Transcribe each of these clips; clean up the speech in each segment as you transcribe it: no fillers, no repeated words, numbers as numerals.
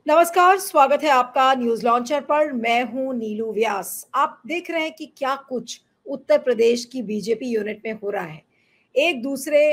नमस्कार, स्वागत है आपका न्यूज लॉन्चर पर। मैं हूं नीलू व्यास। आप देख रहे हैं कि क्या कुछ उत्तर प्रदेश की बीजेपी यूनिट में हो रहा है। एक दूसरे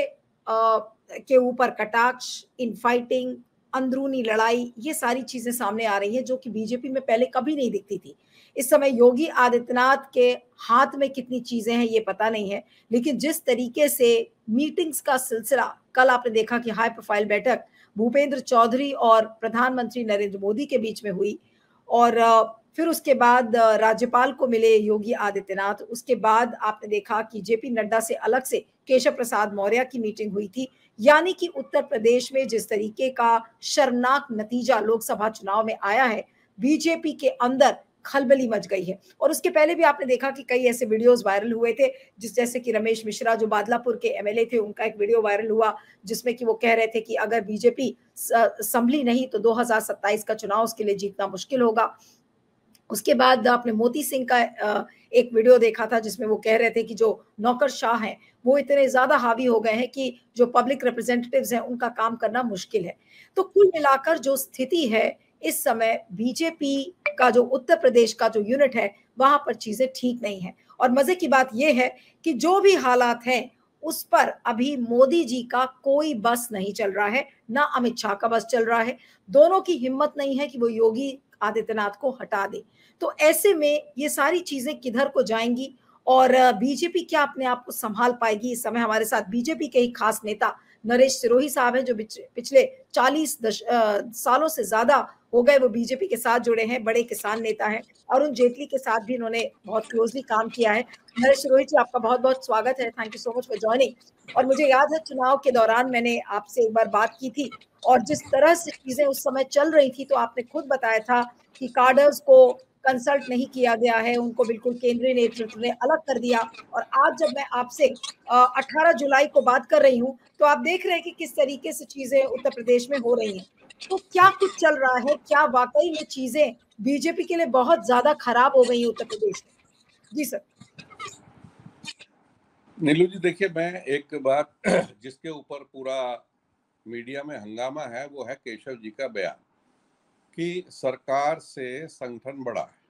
के ऊपर कटाक्ष, इनफाइटिंग, अंदरूनी लड़ाई, ये सारी चीजें सामने आ रही हैं जो कि बीजेपी में पहले कभी नहीं दिखती थी। इस समय योगी आदित्यनाथ के हाथ में कितनी चीजें हैं ये पता नहीं है, लेकिन जिस तरीके से मीटिंग्स का सिलसिला, कल आपने देखा कि हाई प्रोफाइल बैठक भूपेंद्र चौधरी और प्रधानमंत्री नरेंद्र मोदी के बीच में हुई, और फिर उसके बाद राज्यपाल को मिले योगी आदित्यनाथ। उसके बाद आपने देखा कि जेपी नड्डा से अलग से केशव प्रसाद मौर्य की मीटिंग हुई थी। यानी कि उत्तर प्रदेश में जिस तरीके का शर्मनाक नतीजा लोकसभा चुनाव में आया है, बीजेपी के अंदर खलबली मच गई है। और उसके पहले भी आपने देखा कि कई ऐसे वीडियोस वायरल हुए थे, जिस जैसे कि रमेश मिश्रा जो बादलापुर के एमएलए थे, उनका एक वीडियो वायरल हुआ जिसमें कि वो कह रहे थे कि अगर बीजेपी संभली नहीं तो 2027 का चुनाव उसके लिए जीतना मुश्किल होगा। उसके बाद आपने मोती सिंह का एक वीडियो देखा था जिसमें वो कह रहे थे कि जो नौकरशाह हैं वो इतने ज्यादा हावी हो गए हैं कि जो पब्लिक रिप्रेजेंटेटिव्स हैं उनका काम करना मुश्किल है। तो कुल मिलाकर जो स्थिति है इस समय बीजेपी का, जो उत्तर प्रदेश का जो यूनिट है, वहां पर चीजें ठीक नहीं है। और मजे की बात यह है कि जो भी हालात हैं उस पर अभी मोदी जी का कोई बस नहीं चल रहा है, ना अमित शाह का बस चल रहा है। दोनों की हिम्मत नहीं है कि वो योगी आदित्यनाथ को हटा दे। तो ऐसे में ये सारी चीजें किधर को जाएंगी और बीजेपी क्या अपने आप को संभाल पाएगी। इस समय हमारे साथ बीजेपी के ही खास नेता नरेश सिरोही साहब हैं, जो पिछले 40 सालों से ज्यादा हो गए वो बीजेपी के साथ जुड़े हैं, बड़े किसान नेता हैं। अरुण जेटली के साथ भी इन्होंने बहुत क्लोजली काम किया है। नरेश सिरोही जी, आपका बहुत बहुत स्वागत है। Thank you so much for joining. और मुझे याद है चुनाव के दौरान मैंने आपसे एक बार बात की थी, और जिस तरह से चीजें उस समय चल रही थी तो आपने खुद बताया था कि कार्डर्स को कंसल्ट नहीं किया गया है, उनको बिल्कुल केंद्रीय नेतृत्व ने अलग कर दिया। और आज जब मैं आपसे 18 जुलाई को बात कर रही हूँ तो आप देख रहे हैं कि किस तरीके से चीजें उत्तर प्रदेश में हो रही हैं। तो क्या कुछ चल रहा है, क्या वाकई में चीजें बीजेपी के लिए बहुत ज्यादा खराब हो गई उत्तर प्रदेश में? जी सर। नीलू जी, देखिए, मैं एक बात जिसके ऊपर पूरा मीडिया में हंगामा है वो है केशव जी का बयान कि सरकार से संगठन बड़ा है।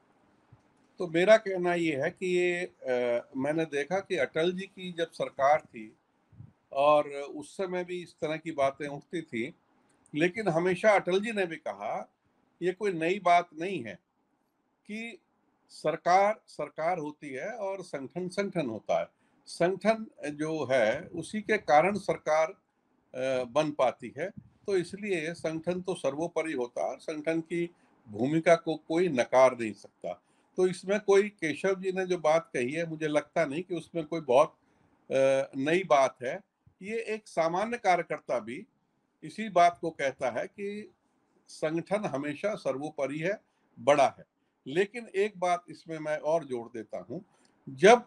तो मेरा कहना ये है कि मैंने देखा कि अटल जी की जब सरकार थी और उस समय भी इस तरह की बातें उठती थी, लेकिन हमेशा अटल जी ने भी कहा ये कोई नई बात नहीं है कि सरकार सरकार होती है और संगठन संगठन होता है। संगठन जो है उसी के कारण सरकार बन पाती है। तो इसलिए संगठन तो सर्वोपरि होता है, संगठन की भूमिका को कोई नकार नहीं सकता। तो इसमें कोई केशव जी ने जो बात कही है, मुझे लगता नहीं कि उसमें कोई बहुत नई बात है। ये एक सामान्य कार्यकर्ता भी इसी बात को कहता है कि संगठन हमेशा सर्वोपरि है, बड़ा है। लेकिन एक बात इसमें मैं और जोड़ देता हूं, जब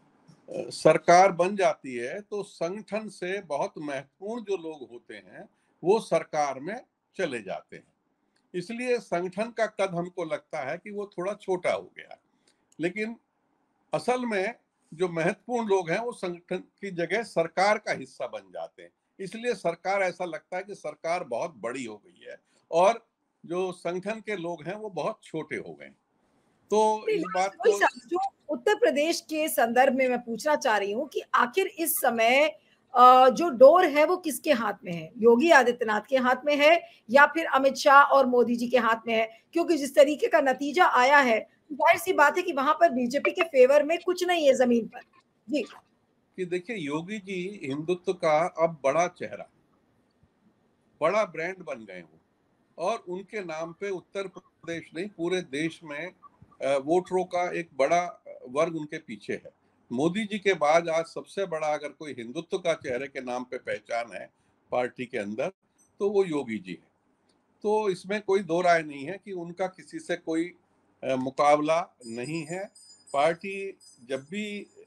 सरकार बन जाती है तो संगठन से बहुत महत्वपूर्ण जो लोग होते हैं वो सरकार में चले जाते हैं। इसलिए संगठन का कद हमको लगता है कि वो थोड़ा छोटा हो गया, लेकिन असल में जो महत्वपूर्ण लोग हैं वो संगठन की जगह सरकार का हिस्सा बन जाते हैं। इसलिए सरकार, ऐसा लगता है कि सरकार बहुत बड़ी हो गई है और जो संगठन के लोग हैं वो बहुत छोटे हो गए। तो इस बात वही को सर, जो उत्तर प्रदेश के संदर्भ में मैं पूछना चाह रही हूँ कि आखिर इस समय जो डोर है वो किसके हाथ में है? योगी आदित्यनाथ के हाथ में है या फिर अमित शाह और मोदी जी के हाथ में है? क्योंकि जिस तरीके का नतीजा आया है, जाहिर सी बात है कि वहां पर बीजेपी के फेवर में कुछ नहीं है जमीन पर। जी। कि देखिए, योगी जी हिंदुत्व का अब बड़ा चेहरा, बड़ा ब्रांड बन गए वो, और उनके नाम पे उत्तर प्रदेश नहीं पूरे देश में वोटरों का एक बड़ा वर्ग उनके पीछे है। मोदी जी के बाद आज सबसे बड़ा अगर कोई हिंदुत्व का चेहरे के नाम पे पहचान है पार्टी के अंदर, तो वो योगी जी है। तो इसमें कोई दो राय नहीं है कि उनका किसी से कोई मुकाबला नहीं है। पार्टी जब भी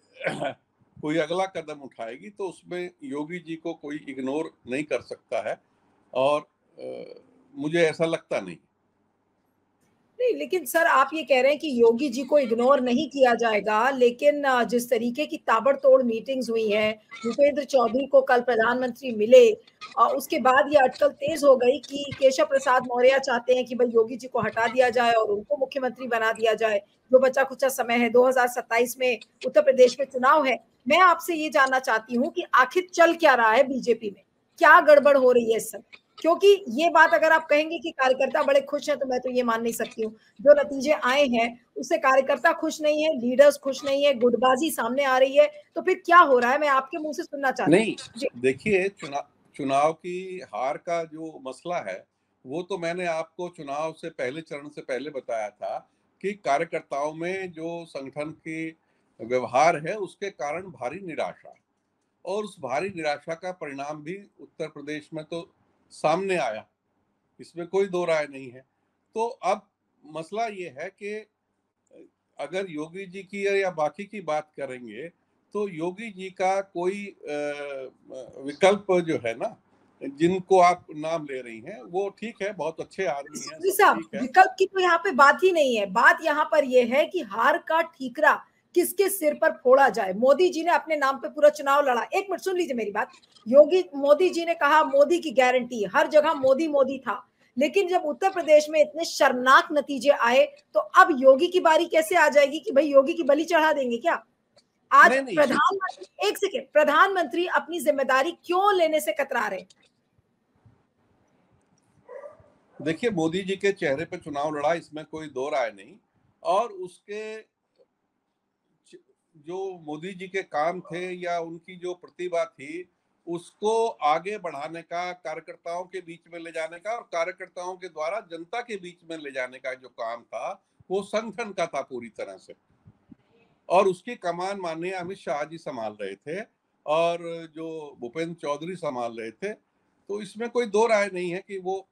कोई अगला कदम उठाएगी तो उसमें योगी जी को कोई इग्नोर नहीं कर सकता है, और मुझे ऐसा लगता नहीं। नहीं, लेकिन सर आप ये कह रहे हैं कि योगी जी को इग्नोर नहीं किया जाएगा, लेकिन जिस तरीके की ताबड़तोड़ मीटिंग्स हुई हैं, भूपेंद्र चौधरी को कल प्रधानमंत्री मिले, उसके बाद ये अटकल तेज हो गई कि केशव प्रसाद मौर्य चाहते हैं कि भाई योगी जी को हटा दिया जाए और उनको मुख्यमंत्री बना दिया जाए। जो बचा कुचा समय है, 2027 में उत्तर प्रदेश में चुनाव है। मैं आपसे ये जानना चाहती हूँ कि आखिर चल क्या रहा है बीजेपी में, क्या गड़बड़ हो रही है इस समय? क्योंकि ये बात अगर आप कहेंगे कि कार्यकर्ता बड़े खुश हैं, तो मैं तो ये मान नहीं सकती हूँ। जो नतीजे आए हैं उससे कार्यकर्ता खुश नहीं है, लीडर्स खुश नहीं है, गुटबाजी सामने आ रही है। तो फिर क्या हो रहा है, मैं आपके मुंह से सुनना चाहती हूँ नहीं, जी। देखिए, चुनाव की हार का जो मसला है, वो तो मैंने आपको चुनाव से पहले, चरण से पहले बताया था कि कार्यकर्ताओं में जो संगठन की व्यवहार है उसके कारण भारी निराशा, और उस भारी निराशा का परिणाम भी उत्तर प्रदेश में तो सामने आया, इसमें कोई दो राय नहीं है। तो अब मसला ये है कि अगर योगी जी की या बाकी की बात करेंगे, तो योगी जी का कोई विकल्प जो है ना, जिनको आप नाम ले रही हैं, वो ठीक है, बहुत अच्छे आदमी हैं, सुप्री सब साहब, ठीक है। विकल्प की तो यहाँ पे बात ही नहीं है। बात यहाँ पर यह है कि हार का ठीकरा किसके सिर पर फोड़ा जाए। मोदी जी ने अपने नाम पे पूरा चुनाव लड़ा। एक मिनट सुन लीजिए मेरी बात। मोदी जी ने कहा मोदी की गारंटी, हर जगह मोदी मोदी था। लेकिन जब उत्तर प्रदेश में इतने शर्मनाक नतीजे आए, तो अब योगी की बारी कैसे आ जाएगी कि भाई योगी की बलि चढ़ा देंगे क्या? आज नहीं नहीं, प्रधानमंत्री, एक सेकेंड, प्रधानमंत्री अपनी जिम्मेदारी क्यों लेने से कतरा रहे? देखिए, मोदी जी के चेहरे पे चुनाव लड़ा, इसमें कोई दो राय नहीं। और उसके जो मोदी जी के काम थे या उनकी जो प्रतिभा थी, उसको आगे बढ़ाने का, कार्यकर्ताओं के बीच में ले जाने का, और कार्यकर्ताओं के द्वारा जनता के बीच में ले जाने का जो काम था, वो संगठन का था पूरी तरह से। और उसकी कमान माननीय अमित शाह जी संभाल रहे थे, और जो भूपेंद्र चौधरी संभाल रहे थे। तो इसमें कोई दो राय नहीं है कि वो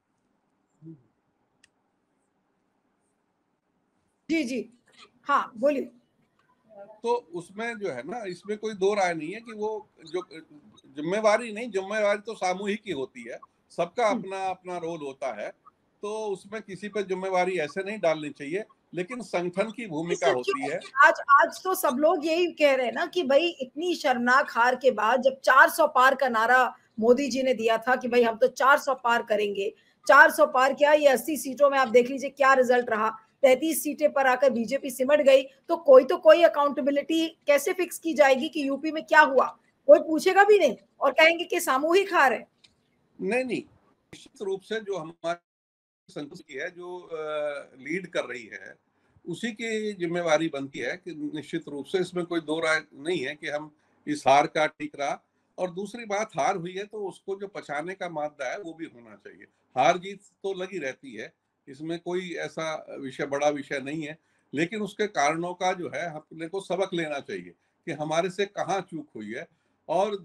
जी जी, हाँ बोलिए। तो उसमें जो है ना, इसमें कोई दो राय नहीं है कि वो जो जिम्मेवारी नहीं, जिम्मेवारी तो सामूहिक ही होती है, सबका अपना अपना रोल होता है। तो उसमें किसी पे जिम्मेवारी ऐसे नहीं डालनी चाहिए, लेकिन संगठन की भूमिका सर होती क्यों? है। आज आज तो सब लोग यही कह रहे हैं ना कि भाई इतनी शर्मनाक हार के बाद जब 400 पार का नारा मोदी जी ने दिया था कि भाई हम तो 400 पार करेंगे, 400 पार क्या, ये 80 सीटों में आप देख लीजिए क्या रिजल्ट रहा। 33 सीटें पर आकर बीजेपी सिमट गई। तो कोई अकाउंटेबिलिटी कैसे फिक्स की जाएगी कि यूपी में क्या हुआ? कोई पूछेगा भी नहीं और कहेंगे कि सामूहिक हार है। नहीं नहीं, निश्चित रूप से जो हमारी संगठन की है, जो लीड कर रही है, उसी की जिम्मेवारी बनती है कि निश्चित रूप से इसमें कोई दो राय नहीं है कि हम इस हार का ठीक रहा। और दूसरी बात, हार हुई है तो उसको जो पछाने का मादा है वो भी होना चाहिए। हार जीत तो लगी रहती है, इसमें कोई ऐसा विषय, बड़ा विषय नहीं है। लेकिन उसके कारणों का जो है अपने को सबक लेना चाहिए कि हमारे से कहाँ चूक हुई है। और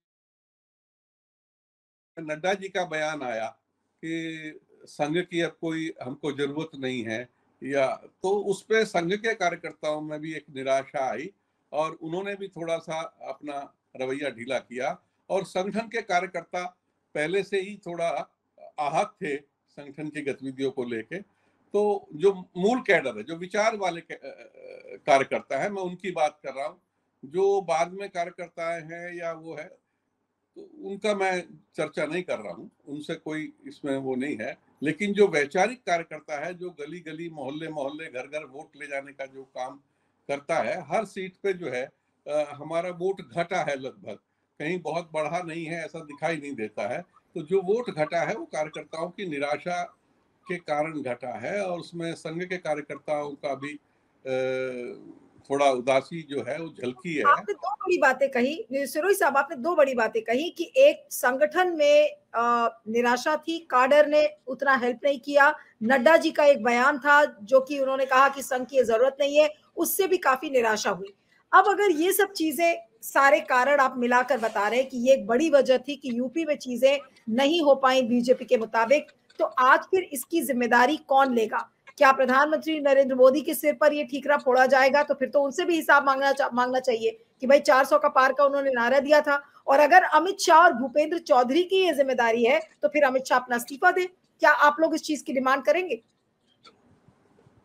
नड्डा जी का बयान आया कि संघ की अब कोई हमको जरूरत नहीं है, या तो उस पे संघ के कार्यकर्ताओं में भी एक निराशा आई, और उन्होंने भी थोड़ा सा अपना रवैया ढीला किया। और संगठन के कार्यकर्ता पहले से ही थोड़ा आहत थे संगठन की गतिविधियों को लेके। तो जो मूल कैडर है, जो विचार वाले कार्यकर्ता है, मैं उनकी बात कर रहा हूँ। जो बाद में कार्यकर्ता हैं या वो है, तो उनका मैं चर्चा नहीं कर रहा हूँ, उनसे कोई इसमें वो नहीं है। लेकिन जो वैचारिक कार्यकर्ता है, जो गली गली, मोहल्ले मोहल्ले, घर घर वोट ले जाने का जो काम करता है, हर सीट पे जो है हमारा वोट घटा है लगभग, कहीं बहुत बढ़ा नहीं है, ऐसा दिखाई नहीं देता है। तो जो वोट घटा है वो कार्यकर्ताओं की निराशा के कारण घटा है, और उसमें संघ के कार्यकर्ताओं का भी थोड़ा उदासी जो है वो झलकी है। आपने दो बड़ी बातें कही सिरोही साहब, आपने दो बड़ी बातें कही कि एक संगठन में निराशा थी, काडर ने उतना हेल्प नहीं किया। नड्डा जी का एक बयान था जो कि उन्होंने कहा कि संघ की जरूरत नहीं है, उससे भी काफी निराशा हुई। अब अगर ये सब चीजें, सारे कारण आप मिलाकर बता रहे हैं कि ये एक बड़ी वजह थी कि यूपी में चीजें नहीं हो पाई बीजेपी के मुताबिक, तो आज फिर इसकी जिम्मेदारी कौन लेगा? क्या प्रधानमंत्री नरेंद्र मोदी के सिर पर ये ठीकरा फोड़ा जाएगा? तो फिर तो उनसे भी हिसाब मांगना चाहिए कि भाई 400 का पार का उन्होंने नारा दिया था। और अगर अमित शाह और भूपेंद्र चौधरी की ये जिम्मेदारी है, तो फिर अमित शाह अपना इस्तीफा दे। क्या आप लोग इस चीज की डिमांड करेंगे?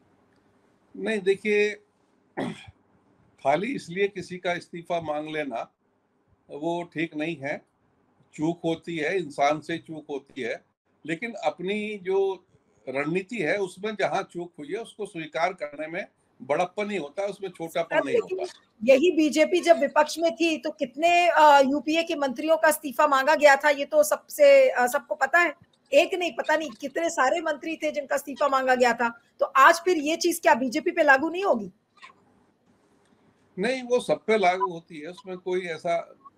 नहीं देखिए, खाली इसलिए किसी का इस्तीफा मांग लेना वो ठीक नहीं है। चूक होती है, इंसान से चूक होती है, लेकिन अपनी जो रणनीति है उसमें जहां चूक हुई है उसको स्वीकार करने में बड़प्पन ही होता है, उसमें छोटापन नहीं लेकिन होता। यही बीजेपी जब विपक्ष में थी तो कितने यूपीए के मंत्रियों का इस्तीफा मांगा गया था, ये तो सबको पता है। एक नहीं, पता नहीं कितने सारे मंत्री थे जिनका इस्तीफा मांगा गया था। तो आज फिर ये चीज क्या बीजेपी पे लागू नहीं होगी? नहीं, वो सब पे लागू होती है, उसमें कोई ऐसा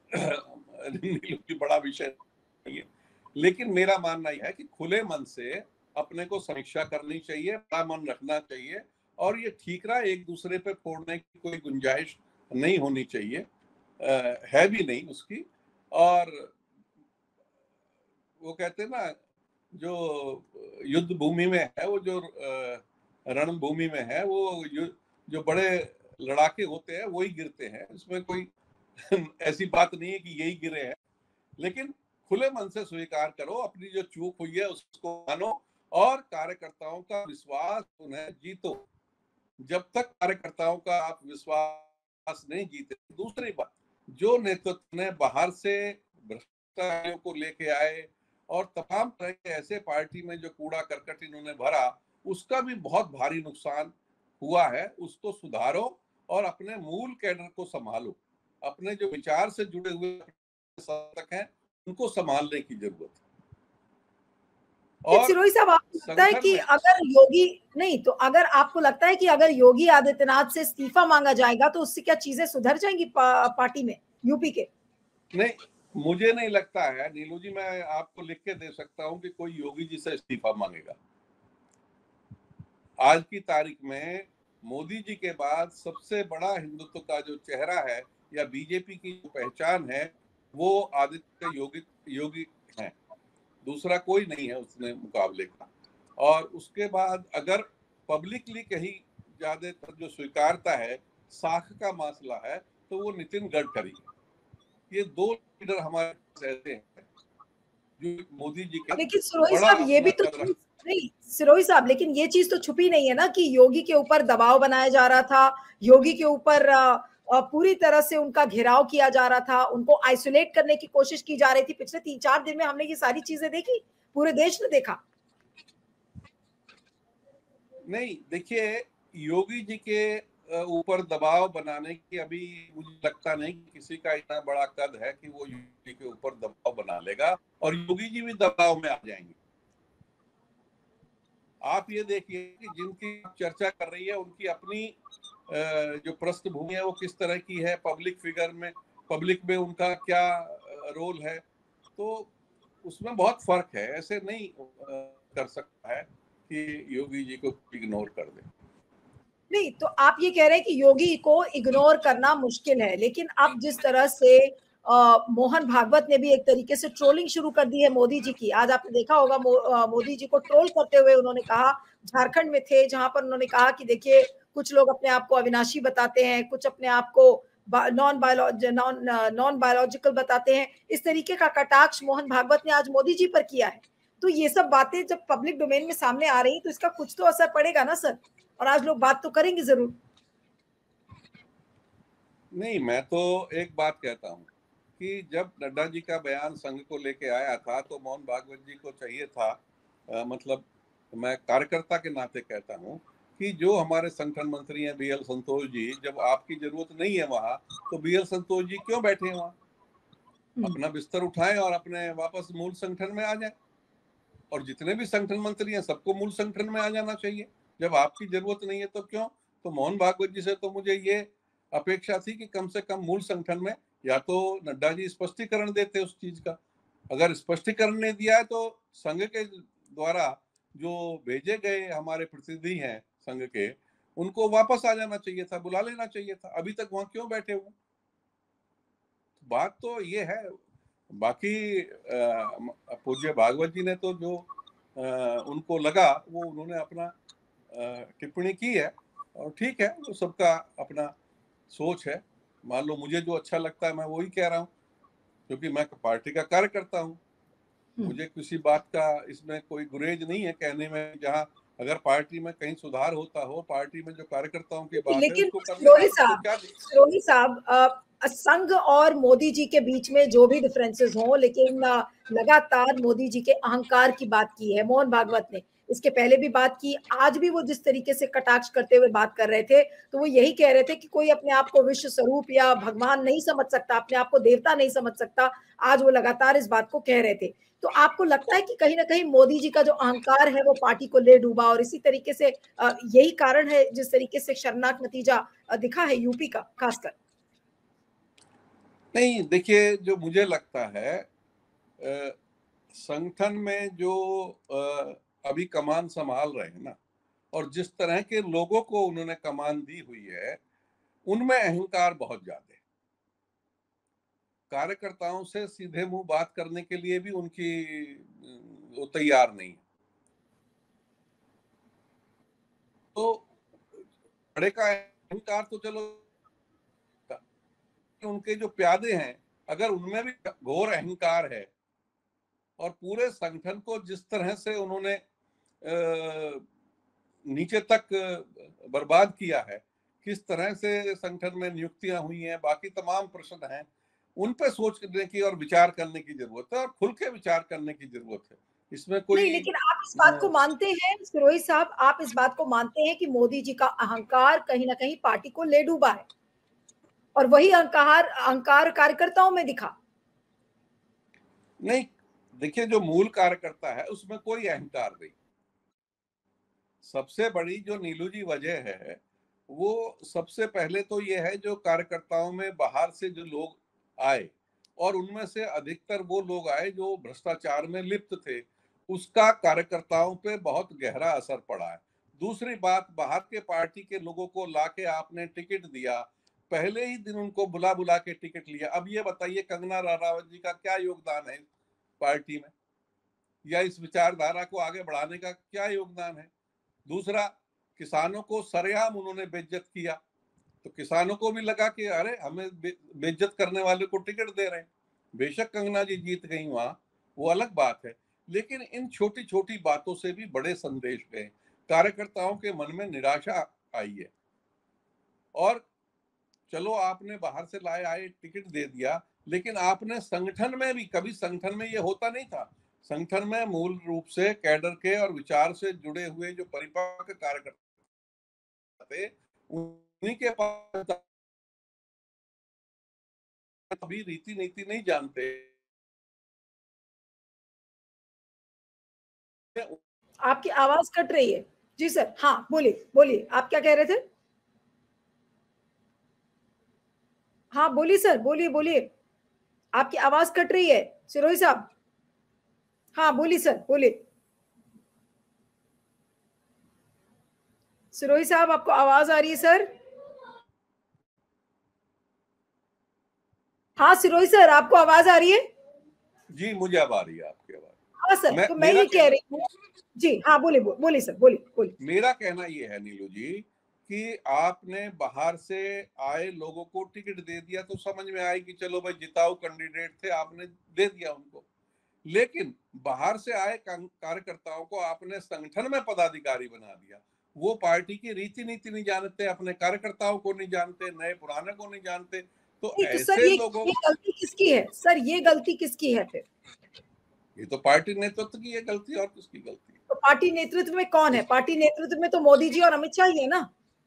बड़ा विषय नहीं है। लेकिन मेरा मानना यह है कि खुले मन से अपने को समीक्षा करनी चाहिए, बड़ा मन रखना चाहिए, और ये ठीकरा एक दूसरे पे फोड़ने की कोई गुंजाइश नहीं होनी चाहिए, है भी नहीं उसकी। और वो कहते हैं ना, जो युद्ध भूमि में है, वो जो रणभूमि में है, वो जो बड़े लड़ाके होते हैं वही गिरते हैं, इसमें कोई ऐसी बात नहीं है कि यही गिरे हैं। लेकिन खुले मन से स्वीकार करो, अपनी जो चूक हुई है उसको मानो, और कार्यकर्ताओं का विश्वास उन्हें जीतो। जब तक कार्यकर्ताओं का आप विश्वास नहीं जीते। दूसरी बात, जो नेतृत्व ने बाहर से भ्रष्टाचारियों को लेके आए और तमाम तरह के ऐसे पार्टी में जो कूड़ा करकट इन्होंने भरा, उसका भी बहुत भारी नुकसान हुआ है। उसको सुधारो और अपने मूल कैडर को संभालो। अपने जो विचार से जुड़े हुए शासक हैं उनको संभालने की जरूरत है। और सिरोही साहब, आपको लगता है संगठन कि में अगर योगी नहीं तो अगर आपको लगता है कि अगर योगी आदित्यनाथ से इस्तीफा मांगा जाएगा तो उससे क्या चीजें सुधर जाएंगी पार्टी में, यूपी के? नहीं, मुझे नहीं लगता है नीलू जी, मैं आपको लिख के दे सकता हूं कि कोई योगी जी से इस्तीफा मांगेगा। आज की तारीख में मोदी जी के बाद सबसे बड़ा हिंदुत्व का जो चेहरा है या बीजेपी की जो पहचान है, वो आदित्य योगी हैं। दूसरा कोई नहीं है उसने मुकाबले का। और उसके बाद अगर पब्लिकली कहीं ज्यादातर जो स्वीकारता है, साख का मसला है, तो वो नितिन गडकरी। ये दो लीडर हमारे पास ऐसे हैं जो मोदी जी के लेकिन सिरोही बड़ा साहब, ये भी अपना तो कद रख। नहीं सिरोही साहब, लेकिन ये चीज तो छुपी नहीं है ना कि योगी के ऊपर दबाव बनाया जा रहा था, योगी के ऊपर पूरी तरह से उनका घेराव किया जा रहा था, उनको आइसोलेट करने की कोशिश की जा रही थी। पिछले 3-4 दिन में हमने ये सारी चीजें देखी, पूरे देश ने देखा। नहीं देखिए, योगी जी के ऊपर दबाव बनाने की अभी मुझे लगता नहीं कि किसी का इतना बड़ा कद है कि वो योगी के ऊपर दबाव बना लेगा, और योगी जी भी दबाव में आ जाएंगे। आप ये देखिए कि जिनकी चर्चा कर रही है उनकी अपनी जो पृष्ठभूमि है वो किस तरह की है, पब्लिक में उनका क्या रोल है। तो उसमें बहुत फर्क है। ऐसे नहीं कर सकता है कि योगी जी को इग्नोर कर दे। नहीं तो आप ये कह रहे हैं कि योगी को इग्नोर करना मुश्किल है, लेकिन अब जिस तरह से मोहन भागवत ने भी एक तरीके से ट्रोलिंग शुरू कर दी है मोदी जी की। आज आपने देखा होगा मोदी जी को ट्रोल करते हुए उन्होंने कहा, झारखंड में थे जहां पर उन्होंने कहा कि देखिए कुछ लोग अपने आप को अविनाशी बताते हैं, कुछ अपने आप को नॉन बायोलॉजिकल बताते हैं। इस तरीके का कटाक्ष मोहन भागवत ने आज मोदी जी पर किया है। तो ये सब बातें जब पब्लिक डोमेन में सामने आ रही तो इसका कुछ तो असर पड़ेगा ना सर, और आज लोग बात तो करेंगे जरूर। नहीं, मैं तो एक बात कहता हूँ कि जब नड्डा जी का बयान संघ को लेके आया था तो मोहन भागवत जी को चाहिए था, मतलब मैं कार्यकर्ता के नाते कहता हूँ कि जो हमारे संगठन मंत्री हैं बीएल संतोष जी, जब आपकी जरूरत नहीं है वहां, तो बीएल संतोष जी क्यों बैठे हैं वहां? अपना बिस्तर उठाएं और अपने वापस मूल संगठन में आ जाएं। और जितने भी संगठन मंत्री हैं सबको मूल संगठन में आ जाना चाहिए। जब आपकी जरूरत नहीं है तो क्यों? तो मोहन भागवत जी से तो मुझे ये अपेक्षा थी कि कम से कम मूल संगठन में या तो नड्डा जी स्पष्टीकरण देते उस चीज का। अगर स्पष्टीकरण नहीं दिया है तो संघ के द्वारा जो भेजे गए हमारे प्रतिनिधि हैं संघ के, उनको वापस आ जाना चाहिए था, बुला लेना चाहिए था। अभी तक वहां क्यों बैठे हुए? बात तो ये है। बाकी पूज्य भागवत जी ने तो जो उनको लगा वो उन्होंने अपना टिप्पणी की है, और ठीक है, वो सबका अपना सोच है। मान लो मुझे जो अच्छा लगता है मैं वही कह रहा हूँ, क्योंकि मैं पार्टी का कार्यकर्ता हूँ। मुझे किसी बात का इसमें कोई गुरेज नहीं है कहने में। जहाँ अगर पार्टी में कहीं सुधार होता हो, पार्टी में जो कार्यकर्ताओं की बात है लेकिन उसको करने सिरोही दो, उसको साहब, क्या सिरोही साहब, संघ और मोदी जी के बीच में जो भी डिफरेंसेस हों, लेकिन लगातार मोदी जी के अहंकार की बात की है मोहन भागवत ने। इसके पहले भी बात की, आज भी वो जिस तरीके से कटाक्ष करते हुए बात कर रहे थे, तो वो यही कह रहे थे कि कोई अपने आप को विश्व स्वरूप या भगवान नहीं समझ सकता, अपने आप को देवता नहीं समझ सकता। आज वो लगातार इस बात को कह रहे थे। तो आपको लगता है कि कहीं ना कहीं मोदी जी का जो अहंकार है वो पार्टी को ले डूबा, और इसी तरीके से यही कारण है जिस तरीके से शर्मनाक नतीजा दिखा है यूपी का खासकर? नहीं, देखिए जो मुझे लगता है, संगठन में जो अभी कमान संभाल रहे हैं ना, और जिस तरह के लोगों को उन्होंने कमान दी हुई है, उनमें अहंकार बहुत ज्यादा है। कार्यकर्ताओं से सीधे मुंह बात करने के लिए भी उनकी वो तैयार नहीं है। तो बड़े का अहंकार तो चलो, उनके जो प्यादे हैं अगर उनमें भी घोर अहंकार है, और पूरे संगठन को जिस तरह से उन्होंने नीचे तक बर्बाद किया है, किस तरह से संगठन में नियुक्तियां हुई हैं, बाकी तमाम प्रश्न हैं, उन पे सोचने की और विचार करने की जरूरत है, और खुल के विचार करने की जरूरत है। इसमें कोई नहीं, लेकिन आप इस बात को मानते हैं फिरोही साहब, आप इस बात को मानते हैं कि मोदी जी का अहंकार कहीं ना कहीं पार्टी को ले डूबा है, और वही अहंकार अहंकार कार्यकर्ताओं में दिखा? नहीं, देखिए जो मूल कार्यकर्ता है उसमें कोई अहंकार नहीं। सबसे बड़ी जो नीलू जी वजह है, वो सबसे पहले तो ये है जो कार्यकर्ताओं में बाहर से जो लोग आए, और उनमें से अधिकतर वो लोग आए जो भ्रष्टाचार में लिप्त थे, उसका कार्यकर्ताओं पे बहुत गहरा असर पड़ा है। दूसरी बात, बाहर के पार्टी के लोगों को लाके आपने टिकट दिया, पहले ही दिन उनको बुला बुला के टिकट लिया। अब ये बताइए कंगना रनावत जी का क्या योगदान है पार्टी में, या इस विचारधारा को आगे बढ़ाने का क्या योगदान है? दूसरा, किसानों को सरेआम उन्होंने बेइज्जत किया, तो किसानों को भी लगा कि अरे हमें बेइज्जत करने वाले को टिकट दे रहे हैं। बेशक कंगना जी जीत गई वहां, वो अलग बात है, लेकिन इन छोटी छोटी बातों से भी बड़े संदेश गए। कार्यकर्ताओं के मन में निराशा आई है, और चलो आपने बाहर से लाए आए टिकट दे दिया, लेकिन आपने संगठन में भी, कभी संगठन में ये होता नहीं था। संगठन में मूल रूप से कैडर के और विचार से जुड़े हुए जो परिपक्व कार्यकर्ता थे, उन्हीं के पास अभी रीति नीति नहीं जानते। आपकी आवाज कट रही है। जी सर, हाँ बोलिए बोलिए, आप क्या कह रहे थे? हाँ बोलिए सर, बोलिए बोलिए, आपकी आवाज कट रही है सिरोही साहब। हाँ बोलिए सर, बोलिए। सिरोही साहब, आपको आवाज आ रही है सर? हाँ सिरोही सर, आपको आवाज आ रही है? जी, मुझे अब आ रही है आपकी हाँ आवाज। सर, तो मैं मेरा ये कह कहना, रही हूँ। जी हाँ, बोलिए बोलिए सर, बोलिए बोलिए। मेरा कहना ये है नीलू जी, कि आपने बाहर से आए लोगों को टिकट दे दिया तो समझ में आए कि चलो भाई जिताऊ कैंडिडेट थे, आपने दे दिया उनको। लेकिन बाहर से आए कार्यकर्ताओं को आपने संगठन में पदाधिकारी बना दिया। वो पार्टी की रीति नीति नहीं जानते, अपने कार्यकर्ताओं को नहीं जानते, नए पुराने को नहीं जानते। तो नहीं तो सर, ऐसे लोगों, ये गलती किसकी है सर? ये गलती किसकी है फिर? ये तो पार्टी नेतृत्व की है गलती, और किसकी गलती तो पार्टी नेतृत्व में कौन है? है? पार्टी नेतृत्व में तो मोदी जी और अमित शाह ही है ना।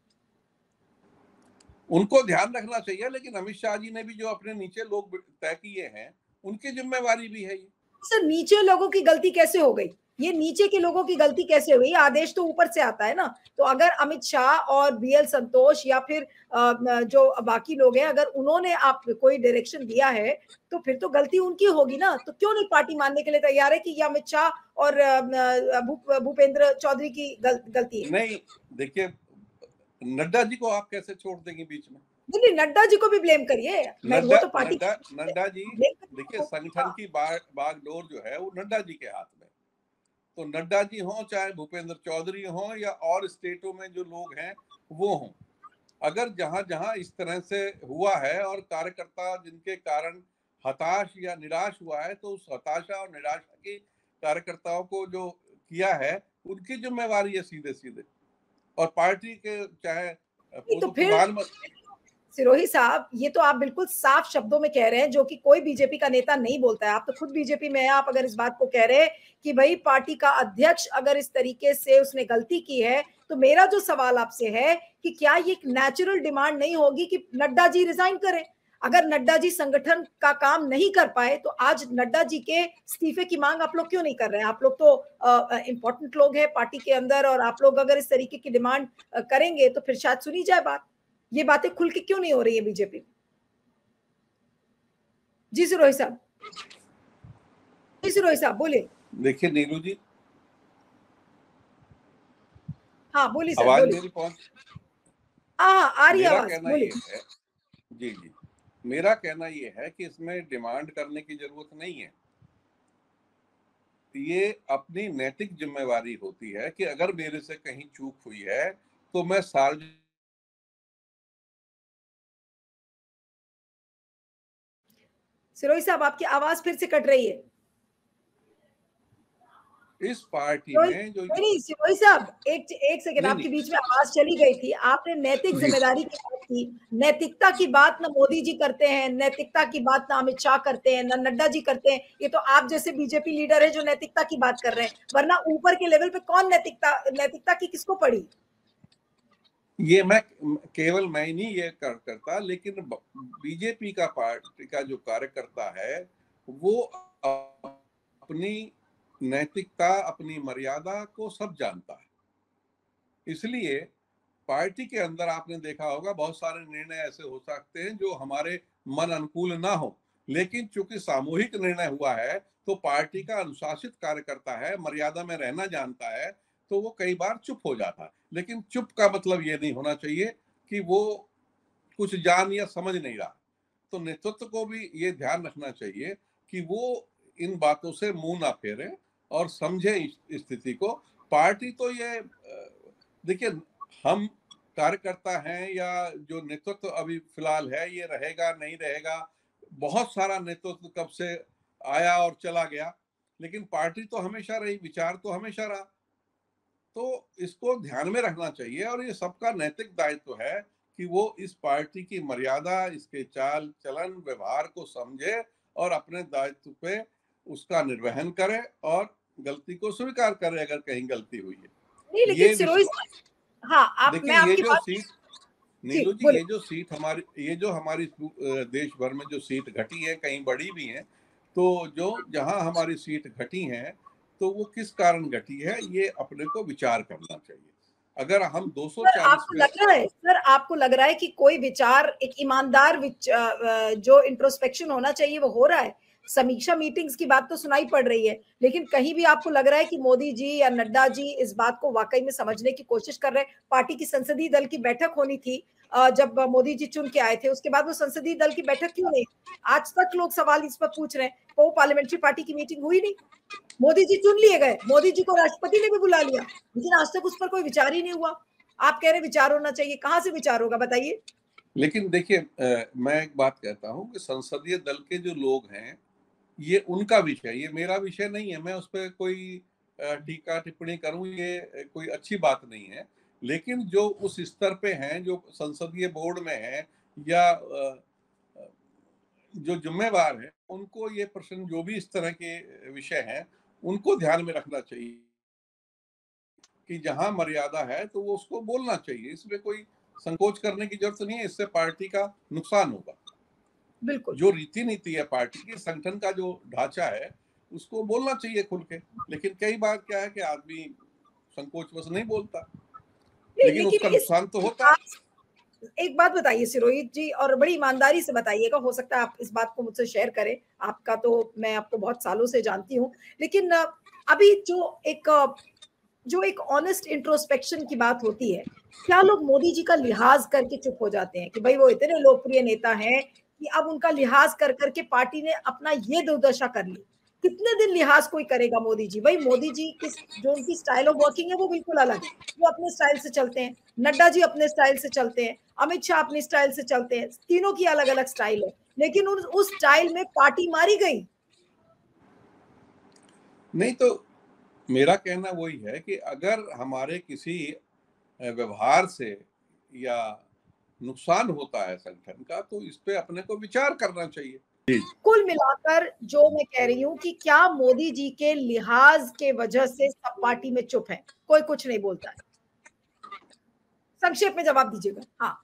उनको ध्यान रखना चाहिए, लेकिन अमित शाह जी ने भी जो अपने नीचे लोग तय किए हैं, उनकी जिम्मेवारी भी है ये। सर नीचे लोगों की गलती कैसे हो गई? ये नीचे के लोगों की गलती कैसे हो गई? आदेश तो ऊपर से आता है ना। तो अगर अमित शाह और बीएल संतोष या फिर जो बाकी लोग हैं, अगर उन्होंने आप कोई डायरेक्शन दिया है, तो फिर तो गलती उनकी होगी ना। तो क्यों नहीं पार्टी मानने के लिए तैयार है कि ये अमित शाह और भूपेंद्र चौधरी की गलती है? नहीं, देखिए नड्डा जी को आप कैसे छोड़ देंगे बीच में? नहीं, नड्डा जी को भी ब्लेम करिए। मैं वो नड्डा तो पार्टी नड्डा नड्डा जी, ब्लेम देखिए करिए। संगठन की बागडोर जो है वो नड्डा जी के हाथ में। तो नड्डा जी हों, चाहे भूपेंद्र चौधरी हों, या और स्टेटों में जो लोग हैं वो हों, अगर जहां जहां इस तरह से हुआ है और कार्यकर्ता जिनके कारण हताश या निराश हुआ है, तो उस हताशा और निराशा की कार्यकर्ताओं को जो किया है, उनकी जिम्मेवारी है सीधे सीधे। और पार्टी के चाहे तो फिर सिरोही साहब, ये तो आप बिल्कुल साफ शब्दों में कह रहे हैं, जो कि कोई बीजेपी का नेता नहीं बोलता है। आप तो खुद बीजेपी में हैं, आप अगर इस बात को कह रहे हैं कि भाई पार्टी का अध्यक्ष अगर इस तरीके से उसने गलती की है, तो मेरा जो सवाल आपसे है कि क्या ये एक नेचुरल डिमांड नहीं होगी कि नड्डा जी रिजाइन करें? अगर नड्डा जी संगठन का काम नहीं कर पाए, तो आज नड्डा जी के इस्तीफे की मांग आप लोग क्यों नहीं कर रहे हैं? आप लोग तो इंपॉर्टेंट लोग हैं पार्टी के अंदर, और आप लोग अगर इस तरीके की डिमांड करेंगे तो फिर शायद सुनी जाए बात। ये बातें खुल के क्यों नहीं हो रही है बीजेपी? जी सिरोही साहब, जी सिरोही साहब बोलिए। देखिए नीलू जी, हाँ बोलिए सर, आवाज बोलिए। मेरी पहुंच, हाँ आ रही मेरा आवाज, कहना बोलिए। ये है, जी जी, मेरा कहना ये है कि इसमें डिमांड करने की जरूरत नहीं है। ये अपनी नैतिक जिम्मेवारी होती है कि अगर मेरे से कहीं चूक हुई है तो मैं सार्वजनिक। सिरोही साहब, आपकी आवाज फिर से कट रही है। इस पार्टी सिरोही, में जो नहीं नहीं सिरोही साहब, एक सेकंड, नहीं आपकी नहीं, बीच में आवाज चली गई थी। आपने नैतिक जी जिम्मेदारी की बात की। नैतिकता की बात ना मोदी जी करते हैं, नैतिकता की बात ना अमित शाह करते हैं, ना नड्डा जी करते हैं। ये तो आप जैसे बीजेपी लीडर है जो नैतिकता की बात कर रहे हैं, वरना ऊपर के लेवल पे कौन नैतिकता की किसको पड़ी? ये मैं केवल मैं ही नहीं ये करता, लेकिन बीजेपी का पार्टी का जो कार्यकर्ता है वो अपनी नैतिकता, अपनी मर्यादा को सब जानता है। इसलिए पार्टी के अंदर आपने देखा होगा बहुत सारे निर्णय ऐसे हो सकते हैं जो हमारे मन अनुकूल ना हो, लेकिन चूंकि सामूहिक निर्णय हुआ है तो पार्टी का अनुशासित कार्यकर्ता है, मर्यादा में रहना जानता है, तो वो कई बार चुप हो जाता है। लेकिन चुप का मतलब ये नहीं होना चाहिए कि वो कुछ जान या समझ नहीं रहा। तो नेतृत्व को भी ये ध्यान रखना चाहिए कि वो इन बातों से मुंह ना फेरे और समझे इस स्थिति को। पार्टी तो ये देखिए, हम कार्यकर्ता हैं या जो नेतृत्व अभी फिलहाल है ये रहेगा नहीं रहेगा, बहुत सारा नेतृत्व कब से आया और चला गया, लेकिन पार्टी तो हमेशा रही, विचार तो हमेशा रहा। तो इसको ध्यान में रखना चाहिए और ये सबका नैतिक दायित्व है कि वो इस पार्टी की मर्यादा, इसके चाल चलन व्यवहार को समझे और अपने दायित्व पे उसका निर्वहन करे और गलती को स्वीकार करे अगर कहीं गलती हुई है। नहीं लेकिन ये सिरोही, हाँ आप, देखिए मैं ये आपकी जो बात, सीट, जी नीलू जी, बोले। ये जो सीट हमारी, ये जो हमारी देश भर में जो सीट घटी है, कहीं बड़ी भी है, तो जो जहां हमारी सीट घटी है तो वो किस कारण घटी है ये अपने को विचार करना चाहिए। अगर हम सर 240 आपको में, लग रहा है, सर आपको लग रहा है कि कोई विचार, एक ईमानदार जो इंट्रोस्पेक्शन होना चाहिए वो हो रहा है? समीक्षा मीटिंग्स की बात तो सुनाई पड़ रही है, लेकिन कहीं भी आपको लग रहा है कि मोदी जी या नड्डा जी इस बात को वाकई में समझने की कोशिश कर रहे हैं? पार्टी की संसदीय दल की बैठक होनी थी, जब मोदी जी चुन के आए थे, उसके बाद वो संसदीय दल की बैठक क्यों नहीं? आज तक लोग सवाल इस पर पूछ रहे हैं। वो पार्लियामेंट्री पार्टी की मीटिंग हुई नहीं, मोदी जी चुन लिए गए, मोदी जी को राष्ट्रपति ने भी बुला लिया, लेकिन आज तक उस पर कोई विचार ही नहीं हुआ। आप कह रहे विचार होना चाहिए, कहां से विचार होगा बताइए? लेकिन देखिए मैं एक बात कहता हूं कि संसदीय दल के जो लोग हैं ये उनका विषय, ये मेरा विषय नहीं है। मैं उस पर कोई टीका टिप्पणी करूं ये कोई अच्छी बात नहीं है। लेकिन जो उस स्तर पे हैं, जो संसदीय बोर्ड में हैं या जो जिम्मेवार हैं, उनको ये प्रश्न, जो भी इस तरह के विषय हैं, उनको ध्यान में रखना चाहिए कि जहां मर्यादा है तो वो उसको बोलना चाहिए। इसमें कोई संकोच करने की जरूरत नहीं है, इससे पार्टी का नुकसान होगा। बिल्कुल। जो रीति नीति है पार्टी की, संगठन का जो ढांचा है, उसको बोलना चाहिए खुल के। लेकिन कई बार क्या है कि आदमी संकोच बस नहीं बोलता, नहीं लेकिन लेकिन उसका इस, नुकसान तो होता है। एक बात बताइए सिरोहित जी, और बड़ी ईमानदारी से बताइएगा, हो सकता है आप इस बात को मुझसे शेयर करें, आपका तो मैं आपको बहुत सालों से जानती हूँ, लेकिन अभी जो एक ऑनेस्ट इंट्रोस्पेक्शन की बात होती है, क्या लोग मोदी जी का लिहाज करके चुप हो जाते हैं कि भाई वो इतने लोकप्रिय नेता हैं कि अब उनका लिहाज कर करके पार्टी ने अपना ये दुर्दशा कर ली? कितने दिन लिहाज कोई करेगा मोदी जी? भाई मोदी जी किस, जो उनकी स्टाइल ऑफ वर्किंग है वो बिल्कुल अलग है, वो अपने स्टाइल से चलते हैं, नड्डा जी अपने स्टाइल से चलते हैं, अमित शाह अपनी स्टाइल से चलते हैं, तीनों की अलग अलग स्टाइल है, लेकिन उस स्टाइल में पार्टी मारी गई। नहीं तो मेरा कहना वही है कि अगर हमारे किसी व्यवहार से या नुकसान होता है संगठन का, तो इस पे अपने को विचार करना चाहिए। कुल मिलाकर जो मैं कह रही हूँ कि क्या मोदी जी के लिहाज के वजह से सब पार्टी में चुप है, कोई कुछ नहीं बोलता है? संक्षेप में जवाब दीजिएगा। हाँ,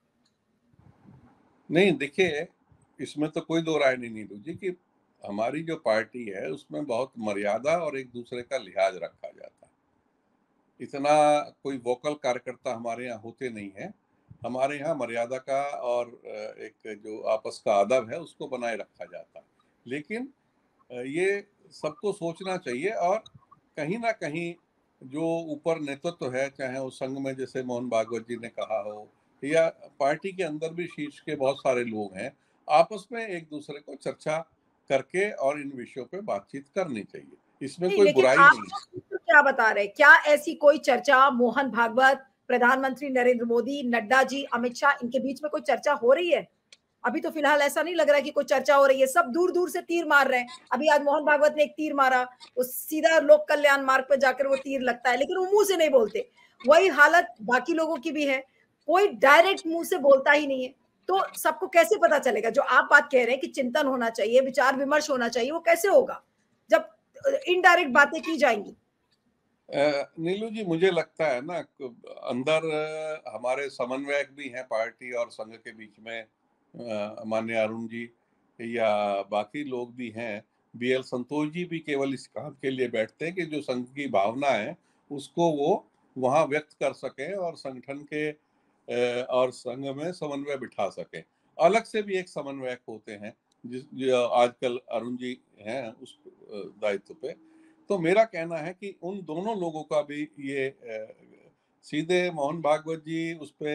नहीं, देखिए, इसमें तो कोई दो राय नहीं नीलू जी कि हमारी जो पार्टी है उसमें बहुत मर्यादा और एक दूसरे का लिहाज रखा जाता है। इतना कोई वोकल कार्यकर्ता हमारे यहाँ होते नहीं है। हमारे यहाँ मर्यादा का और एक जो आपस का अदब है उसको बनाए रखा जाता है। लेकिन ये सबको सोचना चाहिए, और कहीं ना कहीं जो ऊपर नेतृत्व है, चाहे उस संघ में जैसे मोहन भागवत जी ने कहा हो, या पार्टी के अंदर भी शीर्ष के बहुत सारे लोग हैं, आपस में एक दूसरे को चर्चा करके और इन विषयों पे बातचीत करनी चाहिए। इसमें नहीं, कोई लेकिन बुराई आप नहीं है। तो क्या बता रहे हैं? क्या ऐसी कोई चर्चा मोहन भागवत, प्रधानमंत्री नरेंद्र मोदी, नड्डा जी, अमित शाह, इनके बीच में कोई चर्चा हो रही है? अभी तो फिलहाल ऐसा नहीं लग रहा है कि कोई चर्चा हो रही है। सब दूर दूर से तीर मार रहे हैं। अभी आज मोहन भागवत ने एक तीर मारा, वो सीधा लोक कल्याण मार्ग पर जाकर वो तीर लगता है, लेकिन वो मुंह से नहीं बोलते। वही हालत बाकी लोगों की भी है, कोई डायरेक्ट मुंह से बोलता ही नहीं है। तो सबको कैसे पता चलेगा? जो आप बात कह रहे हैं कि चिंतन होना चाहिए, विचार विमर्श होना चाहिए, वो कैसे होगा जब इनडायरेक्ट बातें की जाएंगी? नीलू जी, मुझे लगता है ना, अंदर हमारे समन्वयक भी हैं पार्टी और संघ के बीच में, माननीय अरुण जी या बाकी लोग भी हैं। बीएल संतोष जी भी केवल इस काम के लिए बैठते हैं कि जो संघ की भावना है उसको वो वहाँ व्यक्त कर सकें और संगठन के और संघ में समन्वय बिठा सकें। अलग से भी एक समन्वयक होते हैं, जो आजकल अरुण जी हैं उस दायित्व पे। तो मेरा कहना है कि उन दोनों लोगों का भी ये सीधे मोहन भागवत जी उस पे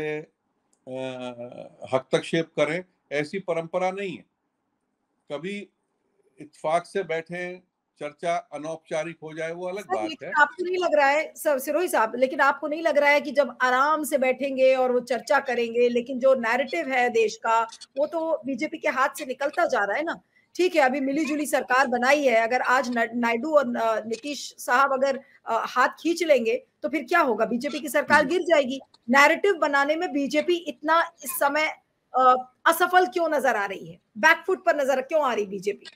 हस्तक्षेप करें, ऐसी परंपरा नहीं है। कभी इत्तेफाक से बैठे, चर्चा अनौपचारिक हो जाए, वो अलग सर, बात है। लेकिन आपको नहीं लग रहा है सर, सिरोही साहब, लेकिन आपको नहीं लग रहा है कि जब आराम से बैठेंगे और वो चर्चा करेंगे, लेकिन जो नैरेटिव है देश का, वो तो बीजेपी के हाथ से निकलता जा रहा है ना? ठीक है, अभी मिली जुली सरकार बनाई है, अगर आज नायडू और नीतीश साहब अगर हाथ खींच लेंगे तो फिर क्या होगा? बीजेपी की सरकार गिर जाएगी। नैरेटिव बनाने में बीजेपी इतना इस समय अ, असफल क्यों नजर आ रही है? बैकफुट पर नजर क्यों आ रही बीजेपी?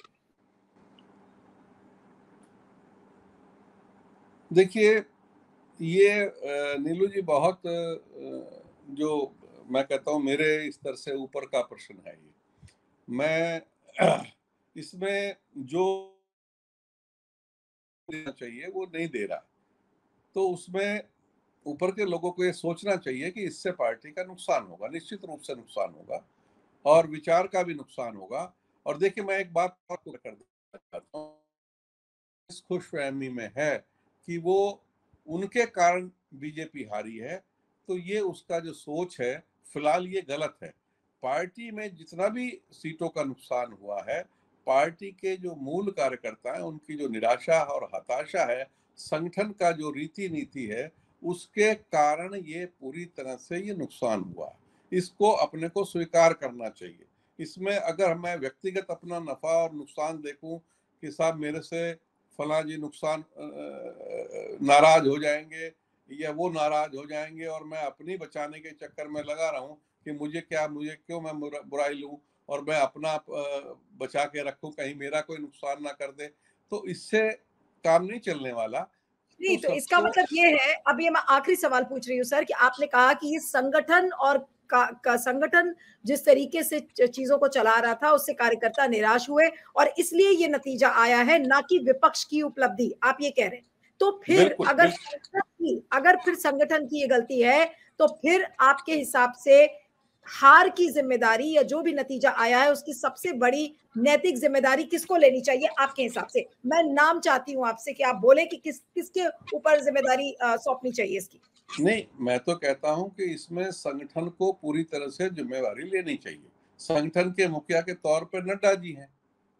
देखिए, ये नीलू जी बहुत जो मैं कहता हूँ मेरे स्तर से ऊपर का प्रश्न है ये। मैं इसमें जो देना चाहिए वो नहीं दे रहा। तो उसमें ऊपर के लोगों को ये सोचना चाहिए कि इससे पार्टी का नुकसान होगा, निश्चित रूप से नुकसान होगा, और विचार का भी नुकसान होगा। और देखिए, मैं एक बात आपको कर देना चाहता हूँ, इस खुशफहमी में है कि वो उनके कारण बीजेपी हारी है, तो ये उसका जो सोच है फिलहाल ये गलत है। पार्टी में जितना भी सीटों का नुकसान हुआ है, पार्टी के जो मूल कार्यकर्ता हैं उनकी जो निराशा और हताशा है, संगठन का जो रीति नीति है उसके कारण ये पूरी तरह से ये नुकसान हुआ है। इसको अपने को स्वीकार करना चाहिए। इसमें अगर मैं व्यक्तिगत अपना नफा और नुकसान देखूं कि साहब मेरे से फला जी नुकसान नाराज हो जाएंगे या वो नाराज हो जाएंगे और मैं अपनी बचाने के चक्कर में लगा रहा हूँ कि मुझे क्या, मुझे क्यों मैं बुराई लूं और मैं अपना बचा के रखूं, कहीं मेरा कोई नुकसान ना कर दे, तो इससे काम नहीं चलने वाला। नहीं, तो तो इसका सबको मतलब ये है, अब ये मैं आखिरी सवाल पूछ रही हूँ सर, कि आपने कहा कि ये संगठन और का संगठन जिस तरीके से चीजों को चला रहा था उससे कार्यकर्ता निराश हुए और इसलिए ये नतीजा आया है, ना कि विपक्ष की उपलब्धि, आप ये कह रहे हैं? तो फिर बिल्कुल बिल्कुल अगर फिर संगठन की ये गलती है, तो फिर आपके हिसाब से हार की जिम्मेदारी या जो भी नतीजा आया है उसकी सबसे बड़ी नैतिक जिम्मेदारी किसको लेनी चाहिए आपके हिसाब से? मैं नाम चाहती हूं आपसे कि आप बोले कि किसके ऊपर जिम्मेदारी सौंपनी चाहिए इसकी। नहीं, मैं तो कहता हूं कि इसमें संगठन को पूरी तरह से जिम्मेवारी लेनी चाहिए। संगठन के मुखिया के तौर पर नड्डा जी हैं,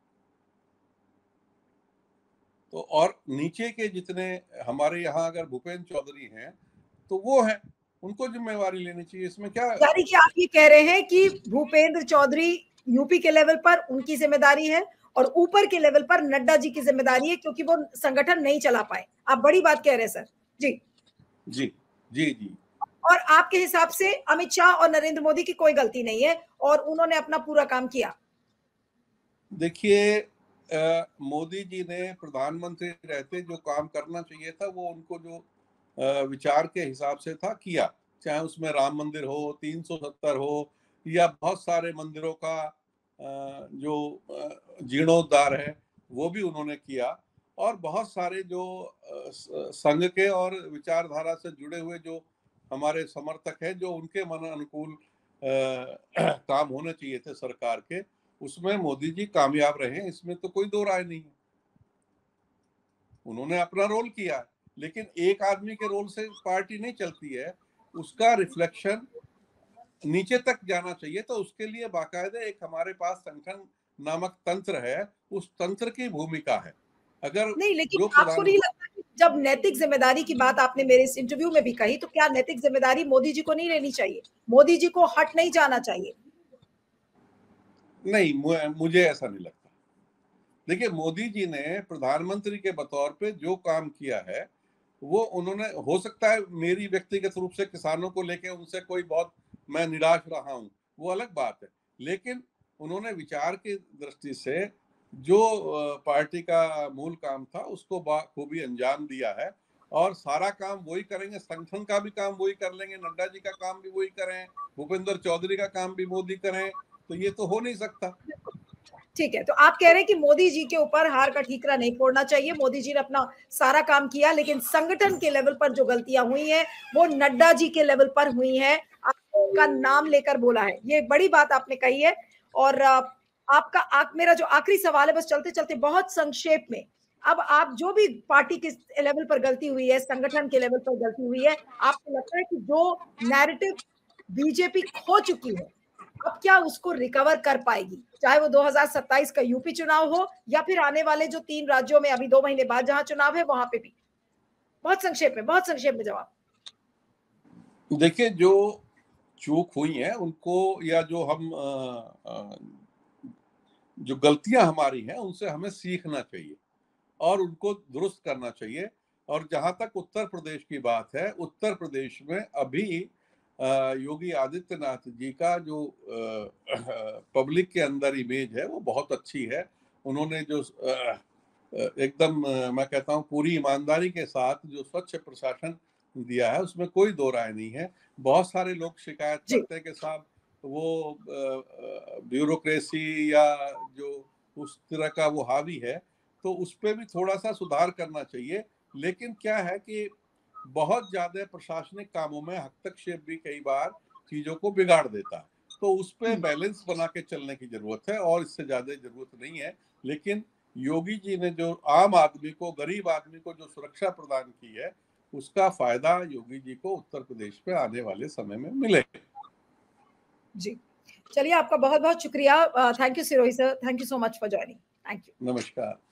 तो और नीचे के जितने हमारे यहाँ अगर भूपेंद्र चौधरी हैं तो वो हैं, उनको जिम्मेवारी लेनी चाहिए। इसमें क्या? यानी कि आप ये कह रहे हैं कि भूपेंद्र चौधरी यूपी के लेवल पर उनकी जिम्मेदारी है और ऊपर के लेवल पर नड्डा जी की जिम्मेदारी है क्योंकि वो संगठन नहीं चला पाए। आप बड़ी बात कह रहे हैं सर। जी जी जी जी। और आपके हिसाब से अमित शाह और नरेंद्र मोदी की कोई गलती नहीं है और उन्होंने अपना पूरा काम किया। देखिए, मोदी जी ने प्रधानमंत्री रहते जो काम करना चाहिए था वो उनको जो विचार के हिसाब से था किया, चाहे उसमें राम मंदिर हो, 370 हो, या बहुत सारे मंदिरों का जो जीर्णोद्धार है वो भी उन्होंने किया। और बहुत सारे जो संघ के और विचारधारा से जुड़े हुए जो हमारे समर्थक हैं, जो उनके मन अनुकूल काम होने चाहिए थे सरकार के, उसमें मोदी जी कामयाब रहे, इसमें तो कोई दो राय नहीं है। उन्होंने अपना रोल किया, लेकिन एक आदमी के रोल से पार्टी नहीं चलती है, उसका रिफ्लेक्शन नीचे तक जाना चाहिए। तो उसके लिए बाकायदा एक हमारे पास संगठन नामक तंत्र है, उस तंत्र की भूमिका है। अगर नहीं, लेकिन जो आपको नहीं लगता कि जब नैतिक जिम्मेदारी की बात आपने मेरे इस इंटरव्यू में भी कही, तो क्या नैतिक जिम्मेदारी मोदी जी को नहीं लेनी चाहिए? मोदी जी को हट नहीं जाना चाहिए? नहीं, मुझे ऐसा नहीं लगता। देखिए, मोदी जी ने प्रधानमंत्री के बतौर पे जो काम किया है वो उन्होंने, हो सकता है मेरी व्यक्तिगत रूप से किसानों को लेके उनसे कोई बहुत मैं निराश रहा हूं, वो अलग बात है, लेकिन उन्होंने विचार की दृष्टि से जो पार्टी का मूल काम था उसको बखूबी अंजाम दिया है। और सारा काम वही करेंगे, संगठन का भी काम वही कर लेंगे, नड्डा जी का काम भी वही करें, भूपेंद्र चौधरी का काम भी मोदी करें, तो ये तो हो नहीं सकता। ठीक है, तो आप कह रहे हैं कि मोदी जी के ऊपर हार का ठीकरा नहीं फोड़ना चाहिए। मोदी जी ने अपना सारा काम किया, लेकिन संगठन के लेवल पर जो गलतियां हुई हैं वो नड्डा जी के लेवल पर हुई हैं। आपने उनका नाम लेकर बोला है, ये बड़ी बात आपने कही है। और मेरा जो आखिरी सवाल है, बस चलते चलते बहुत संक्षेप में, अब आप जो भी पार्टी के लेवल पर गलती हुई है, संगठन के लेवल पर गलती हुई है, आपको लगता है कि जो नैरेटिव बीजेपी खो चुकी है, अब क्या उसको रिकवर कर पाएगी? चाहे वो 2027 का यूपी चुनाव हो या फिर आने वाले जो 3 राज्यों में अभी 2 महीने बाद जहां चुनाव है वहां पे भी। बहुत संक्षेप में जवाब। देखिए, जो चूक हुई है उनको, या जो हम जो गलतियां हमारी हैं उनसे हमें सीखना चाहिए और उनको दुरुस्त करना चाहिए। और जहां तक उत्तर प्रदेश की बात है, उत्तर प्रदेश में अभी योगी आदित्यनाथ जी का जो पब्लिक के अंदर इमेज है वो बहुत अच्छी है। उन्होंने जो एकदम मैं कहता हूँ पूरी ईमानदारी के साथ जो स्वच्छ प्रशासन दिया है उसमें कोई दो राय नहीं है। बहुत सारे लोग शिकायत जी करते हैं कि साहब वो ब्यूरोक्रेसी या जो उस तरह का वो हावी है, तो उस पर भी थोड़ा सा सुधार करना चाहिए। लेकिन क्या है कि बहुत ज्यादा प्रशासनिक कामों में हस्तक्षेप भी कई बार चीजों को बिगाड़ देता है, तो उस पर बैलेंस बना के चलने की जरूरत है और इससे ज्यादा जरूरत नहीं है। लेकिन योगी जी ने जो आम आदमी को, गरीब आदमी को जो सुरक्षा प्रदान की है, उसका फायदा योगी जी को उत्तर प्रदेश में आने वाले समय में मिलेगा। जी, चलिए आपका बहुत बहुत शुक्रिया। Thank you Sirohi sir, thank you so much for joining. Thank you. नमस्कार।